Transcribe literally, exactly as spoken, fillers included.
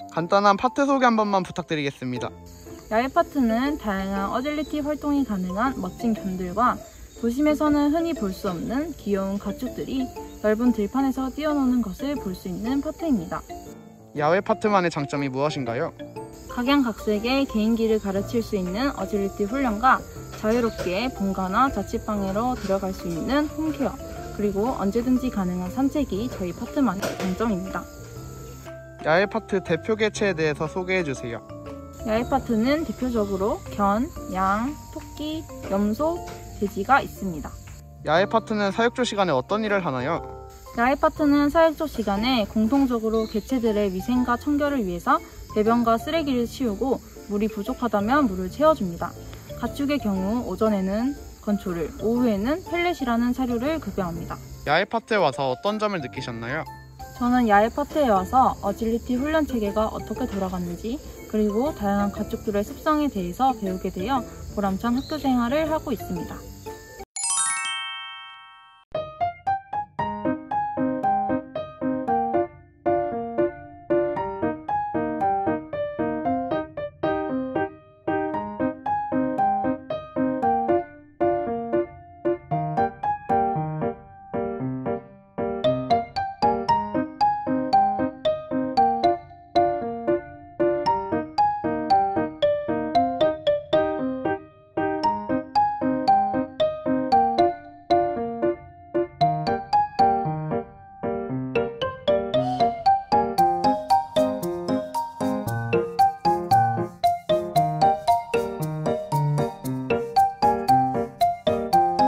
간단한 파트 소개 한 번만 부탁드리겠습니다. 야외 파트는 다양한 어질리티 활동이 가능한 멋진 견들과 도심에서는 흔히 볼 수 없는 귀여운 가축들이 넓은 들판에서 뛰어노는 것을 볼 수 있는 파트입니다. 야외 파트만의 장점이 무엇인가요? 각양각색의 개인기를 가르칠 수 있는 어질리티 훈련과 자유롭게 본가나 자취방으로 들어갈 수 있는 홈케어, 그리고 언제든지 가능한 산책이 저희 파트만의 장점입니다. 야외 파트 대표 개체에 대해서 소개해주세요. 야외 파트는 대표적으로 견, 양, 토끼, 염소, 돼지가 있습니다. 야외 파트는 사육조 시간에 어떤 일을 하나요? 야외 파트는 사육조 시간에 공통적으로 개체들의 위생과 청결을 위해서 배변과 쓰레기를 치우고 물이 부족하다면 물을 채워줍니다. 가축의 경우 오전에는 건초를, 오후에는 펠렛이라는 사료를 급여합니다. 야외 파트에 와서 어떤 점을 느끼셨나요? 저는 야외 파트에 와서 어질리티 훈련 체계가 어떻게 돌아가는지, 그리고 다양한 가축들의 습성에 대해서 배우게 되어 보람찬 학교 생활을 하고 있습니다.